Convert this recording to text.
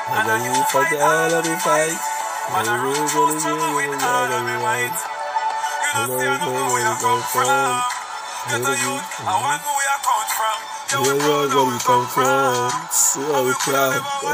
I got you fight the hell of the fight. Man, you really, really, really, really got me right. I know where you come from. I know where you come from. See where we come from.